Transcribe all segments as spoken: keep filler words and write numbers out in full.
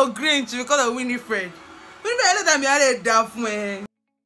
to green because of Winifred. Winifred let me had a daft man.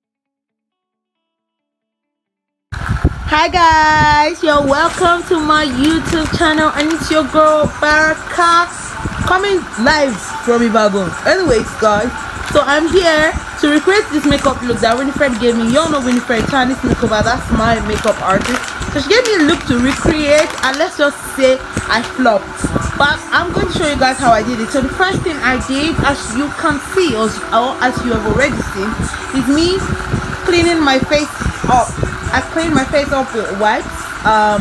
Hi guys, you're welcome to my YouTube channel, and it's your girl Baraka coming live from Ibadan. Anyways guys, so I'm here to recreate this makeup look that Winifred gave me. You all know Winifred, Chinese makeover, that's my makeup artist. So she gave me a look to recreate, and let's just say I flopped. But I'm going to show you guys how I did it. So the first thing I did, as you can see, or as you have already seen, is me cleaning my face up. I cleaned my face up with wipes. Um,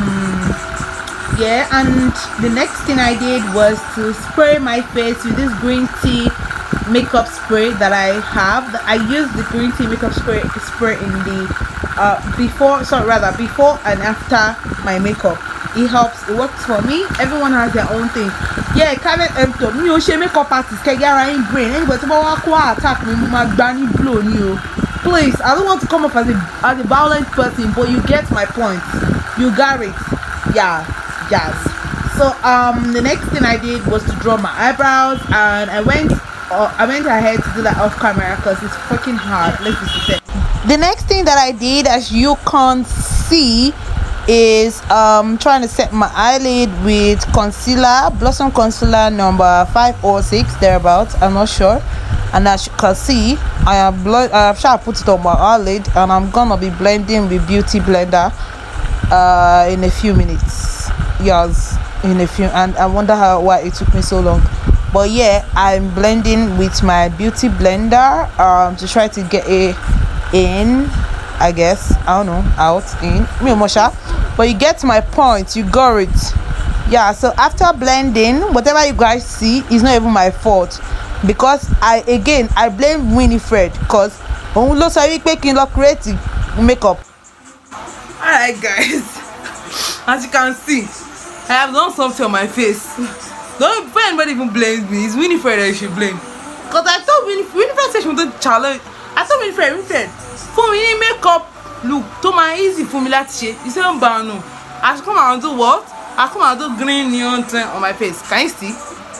yeah, and the next thing I did was to spray my face with this green tea makeup spray that I have. I used the green tea makeup spray spray in the uh before, sorry, rather before and after my makeup. It helps. It works for me. Everyone has their own thing. Yeah, Karen Empton. Me, she makeup artist. Can get in brain. Anybody to attack me, my granny blow you. Please, I don't want to come off as a as a violent person, but you get my point. You got it. Yeah, yes. So um, the next thing I did was to draw my eyebrows, and I went uh, I went ahead to do that off camera because it's fucking hard. Let's be sincere. The next thing that I did, as you can see, is um trying to set my eyelid with concealer, Blossom concealer number five or six thereabouts. I'm not sure. And as you can see, I have blood. I have sure put it on my eyelid, and I'm gonna be blending with Beauty Blender uh in a few minutes. Yes, in a few. And I wonder how why it took me so long. But yeah, I'm blending with my Beauty Blender um to try to get a in, I guess. I don't know, out, in, me Mosha. But you get my point. You got it. Yeah. So after blending, whatever you guys see is not even my fault, because I again I blame Winifred, because on lo say making look create makeup. Alright guys, as you can see, I have done something on my face. Don't before anybody even blames me, it's Winifred that you should blame. Because I thought Winifred, Winifred said she wanted to challenge. I thought Winifred, Winifred, for me makeup look to my easy for me that shit. You say I'm bad no. I should come and do what? I come and do green neon thing on my face. Can you see?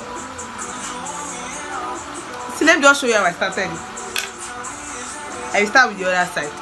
See, let me just show you how I started it. I will start with the other side.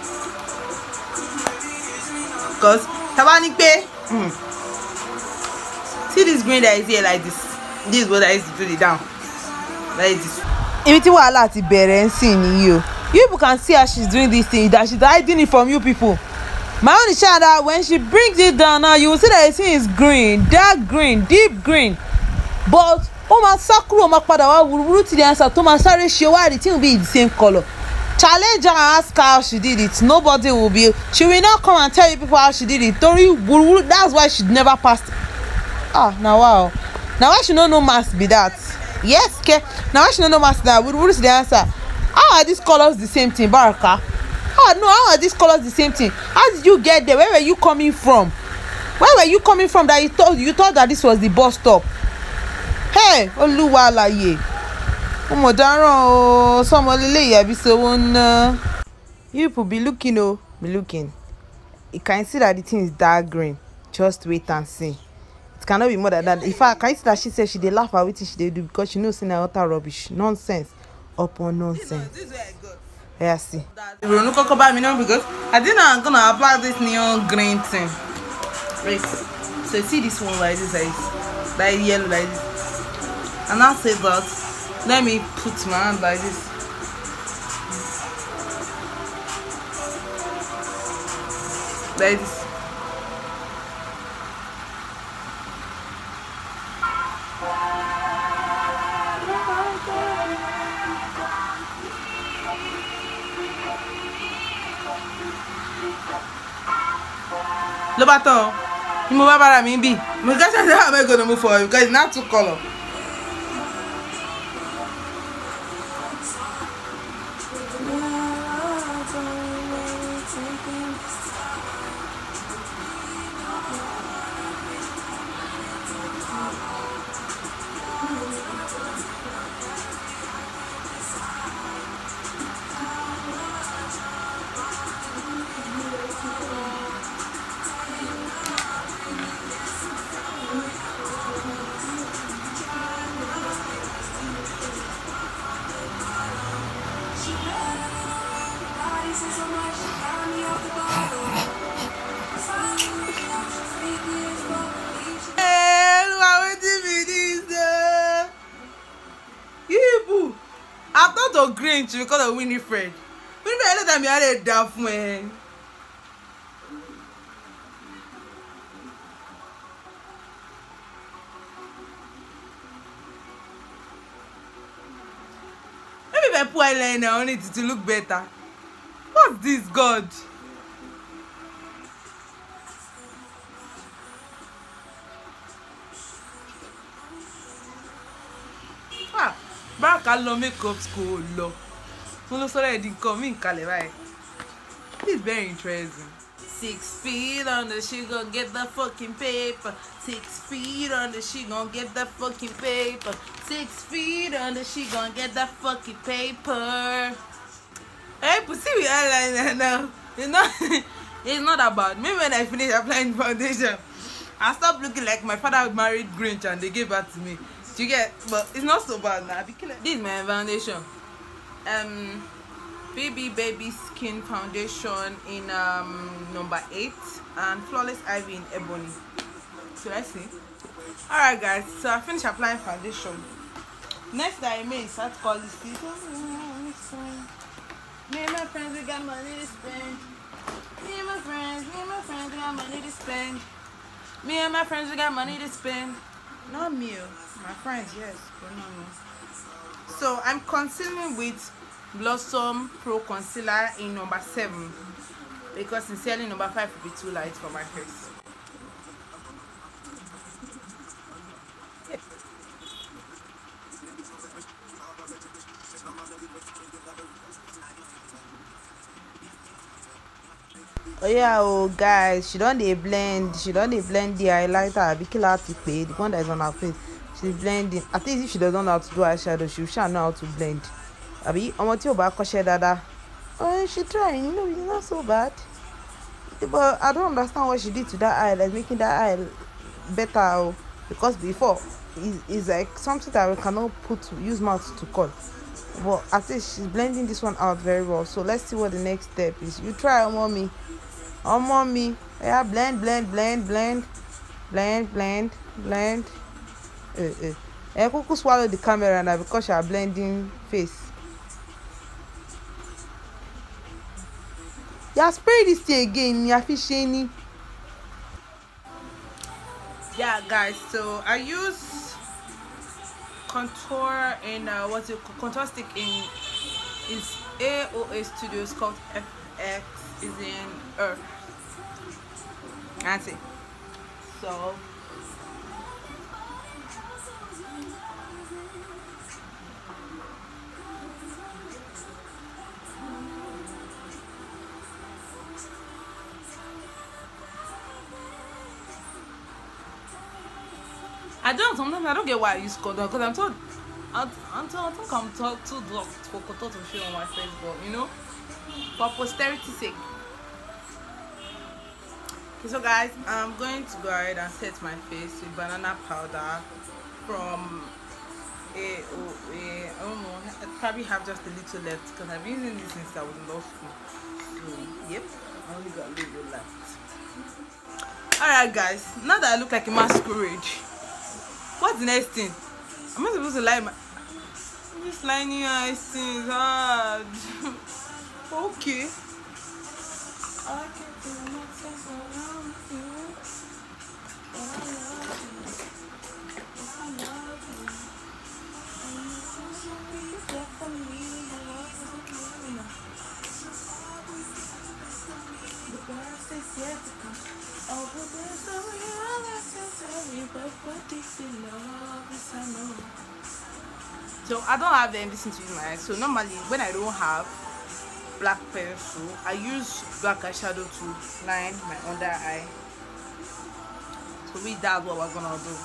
Because Tabani pay. Mm. See this green that is here like this. This is what I used to do it down. Like this. If you are allowed to bear and seeing you. You people can see how she's doing this thing, that she's hiding it from you people. My only child, that when she brings it down now, you will see that the thing is green, dark green, deep green. But oh my sakura, my father, will root the answer to my sorry, she why the thing will be the same color. Challenge her and ask her how she did it. Nobody will be. She will not come and tell you people how she did it. That's why she never passed. Ah, now wow. Now why she don't know math be that? Yes, okay. Now why she don't know math that? We will see the answer. How are these colors the same thing, Baraka? Oh no, how are these colors the same thing? How did you get there? Where were you coming from? Where were you coming from that you thought you thought that this was the bus stop? Hey, Oluwalaye. Omodaro, somolele be so one. You people be looking, oh, be looking. You can see that the thing is dark green. Just wait and see. It cannot be more than that. In fact, can you see that she said she did laugh at what she did do because she knows it's utter rubbish, nonsense. Upon nonsense. This is where I got. Yeah, see. Because I think I'm gonna apply this neon green thing. Right. So see this one like this, like this, like yellow like this. And I say that. Let me put my hand like this. Like this. Lo baton, you move about me be. My gosh, how am I gonna move for you? Because it's not two color. Grinch because of Winifred. Winifred let me had a daft man. Maybe if I put eyeliner on it to look better. What's this, God? Ah, Baraka lo makeup school lo. Mo lo sọ̀rọ̀ edi nǹkan mi nkale báyìí. This is very interesting. Six feet under, she gon' get the fucking paper. Six feet under, she gon' get the fucking paper. Six feet under, she gon' get the fucking paper. Hey, pussy with eyeliner now. It's not, it's not about me. When I finish applying foundation, I stop looking like my father married Grinch and they gave that to me. Do you get? But it's not so bad now. This is my foundation. Um. Baby Baby Skin Foundation in um number eight and Flawless Ivy in Ebony. So let's see. Alright guys, so I finished applying foundation. Next that I made is start calling this. Me and my friends, we got money to spend. Me and my friends, me and my friends, we got money to spend. Me and my friends, we got money to spend. Not me, my friends, yes, but not me. So I'm concealing with Blossom Pro Concealer in number seven because sincerely number five will be too light for my face. Oh yeah, oh guys, she don't dey blend. She don't dey blend the highlighter. Be kill her to pay the one that is on her face. She's blending. I think if she doesn't know how to do eyeshadow, she shall know how to blend. Abi, ọmọ tí ó bá kọ́ṣẹ́ dáadáa. Oh, she trying, you know, it's not so bad. But I don't understand what she did to that eye, like making that eye better. Because before, it's, it's like something that we cannot put use mouth to cut. But at least she's blending this one out very well. So let's see what the next step is. You try, mommy. Oh, mommy. Yeah, blend, blend, blend, blend, blend, blend, blend. Uh, uh. I could swallow the camera now because she are blending face. Yeah, spray this thing again. Yeah, fishing. Yeah, guys. So I use contour in uh, what's it called? Contour stick in is A O A Studios called F X is in Earth. That's it. So. I don't sometimes I don't get why I use contour because I'm told I, I'm told I think I'm told too dark for contour to show on my face, but you know, for posterity's sake. Okay, so guys, I'm going to go ahead and set my face with banana powder from a, a I don't know, I probably have just a little left because I've been using this since I was in law school. So yep, I only got a little left. Alright guys, now that I look like a masquerade, what's the next thing? Am I supposed to lie my this lining eyes things hard? Okay. I can't do nothing around you. I love you. I love you. And you're supposed to be there for me. I love you. The bird says yet to come. Oh, but there's no real necessary, but what is the love is I know. So I don't have anything to use my eyes. So normally when I don't have black pencil, I use black eyeshadow to line my under eye. So we that's what we're gonna do.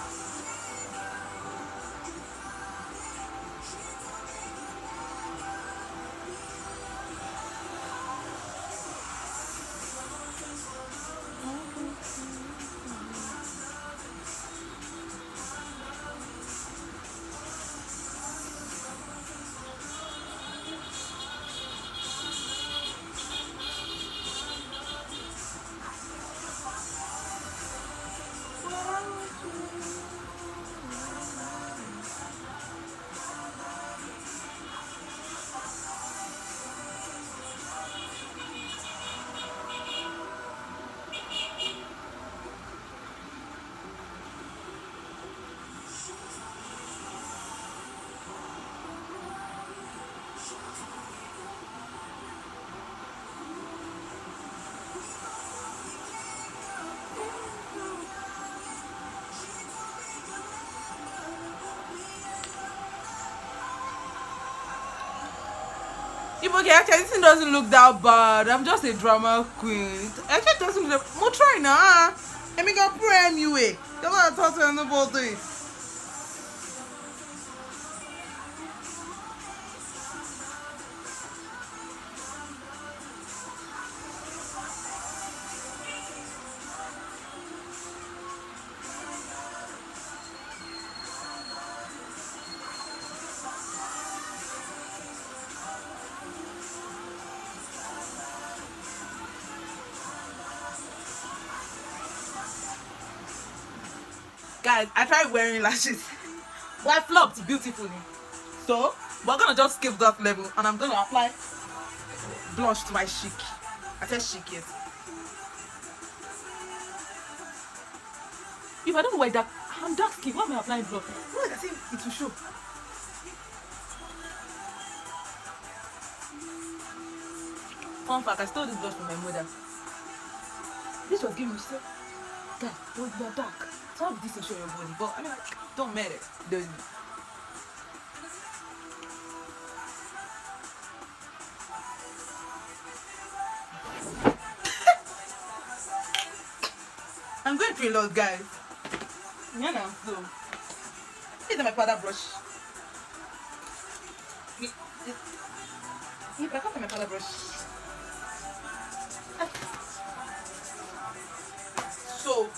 You okay, actually, this thing doesn't look that bad. I'm just a drama queen. Actually, it doesn't look. More try now. Let me go prime you. Eh? You're not talking about it. Guys, I tried wearing lashes, but I flopped beautifully. So we're gonna just skip that level, and I'm gonna apply blush to my cheek. I said cheek, yes. If I don't wear dark, I'm dark skin. Why am I applying blush? Look, I think it will show. Fun fact, I stole this blush from my mother. This was given me. She said, "God, you're dark. So how did this show your body?" But I mean, like, don't matter. Doesn't. I'm going through a lot, guys. Yeah, now so. This is my powder brush. Yeah, back up my powder brush. So.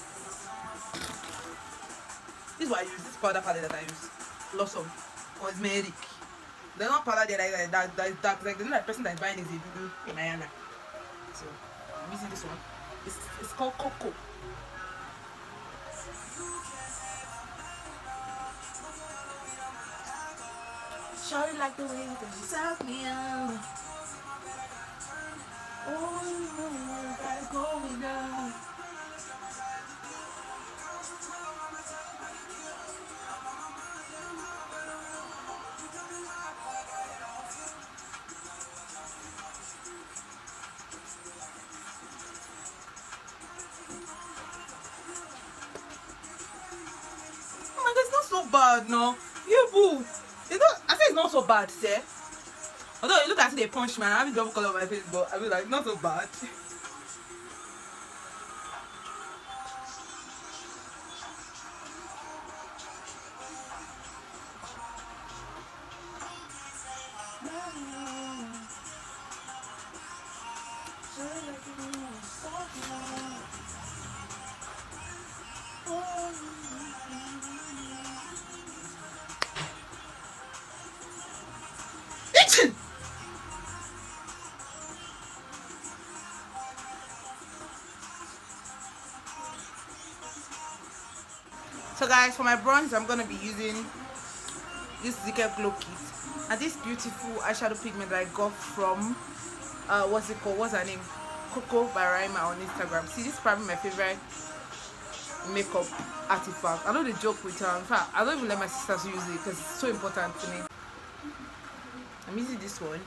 This is what I use. This powder palette that I use. Blossom. Cosmetic. There's not powder there like that. That is dark. Like the only person that is buying is a Google Mayana. So let me see this one. It's it's called Coco. Shawty like the way that you suck me out. Oh, you gotta go with that. So bad, no. You boo. It's not. I say it's not so bad, sir. Although it look as if they punch me, I have a double color on my face, but I feel like not so bad. So guys, for my bronze, I'm gonna be using this Zika Glow Kit and this beautiful eyeshadow pigment that I got from uh what's it called? What's her name? Coco by Raima on Instagram. See, this is probably my favorite makeup artifact. I know they joke with her. In fact, I don't even let my sisters use it because it's so important to me. I'm using this one.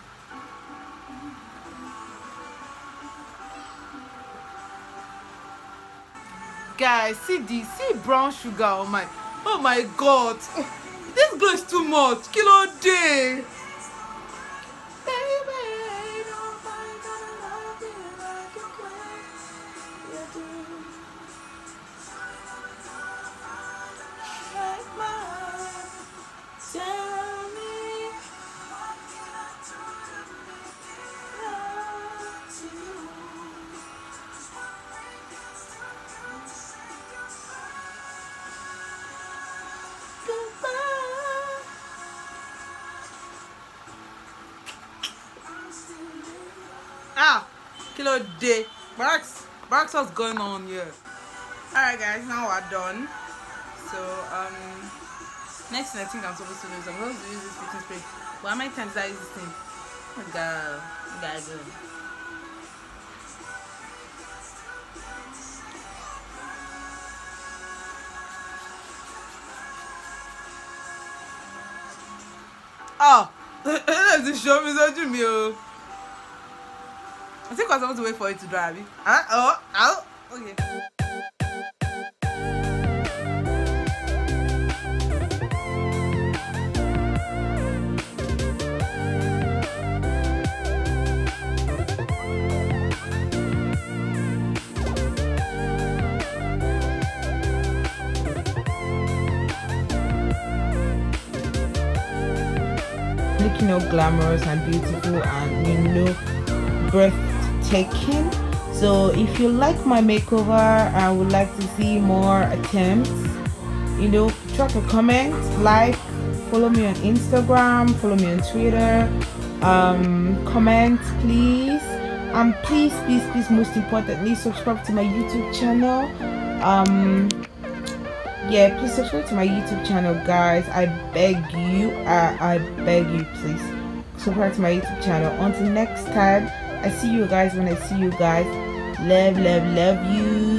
Guys, see this, see brown sugar on my, oh my god, this glow is too much. Kilo day. Ah, kilo day. Barks, Barks, what's going on here? Alright guys, now we're done. So um next thing I think I'm supposed to do is I'm going to use this fitting spray. But how many times did I use this thing? Oh god, guys. Oh, that's show me such a meal. I think I was supposed to wait for it to dry. Huh? Oh, oh, okay. look, you know, glamorous and beautiful and, you know, breathtaking. So if you like my makeover and would like to see more attempts, you know, drop a comment, like, follow me on Instagram, follow me on Twitter, um, comment please, and please, please, please, most importantly, subscribe to my YouTube channel. Um, yeah, please subscribe to my YouTube channel, guys. I beg you, I, I beg you, please subscribe to my YouTube channel. Until next time, I see you guys when I see you guys. Love, love, love you.